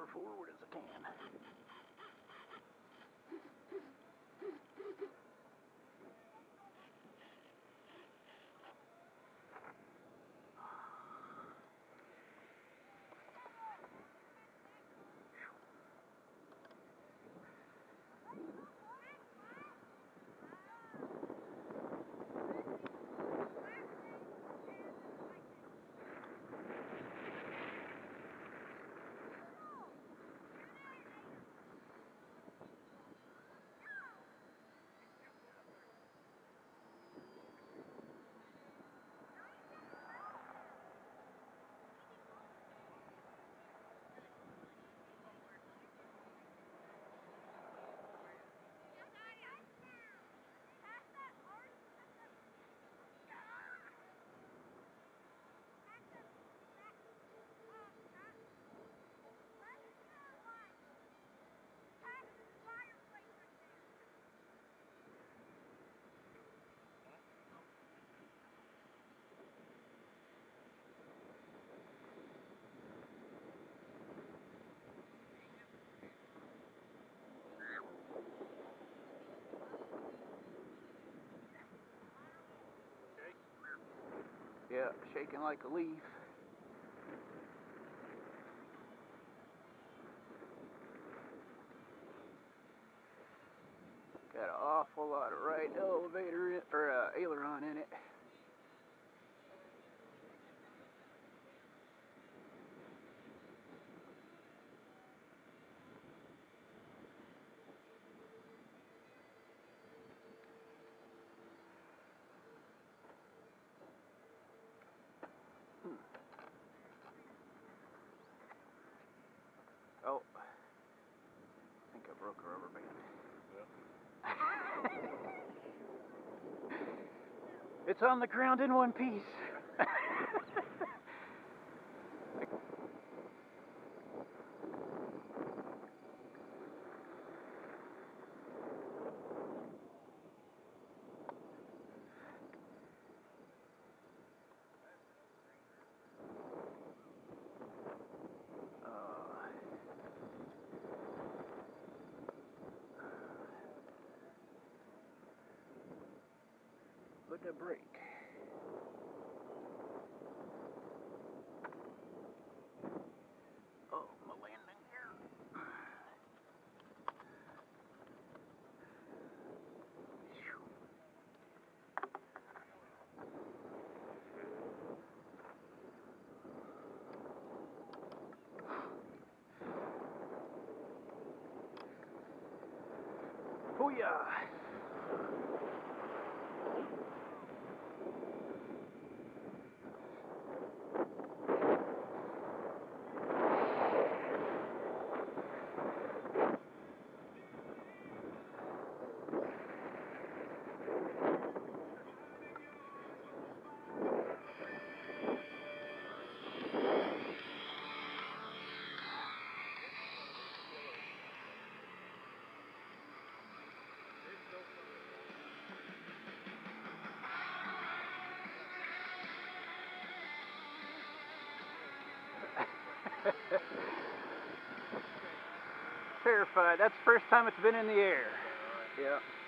forward as I can. Yeah, shaking like a leaf. Got an awful lot of right elevator or aileron in it. Oh, I think I broke a rubber band. Yeah. It's on the ground in one piece. Put a brake. Oh, my landing gear. Booyah! Terrified. That's the first time it's been in the air. Yeah.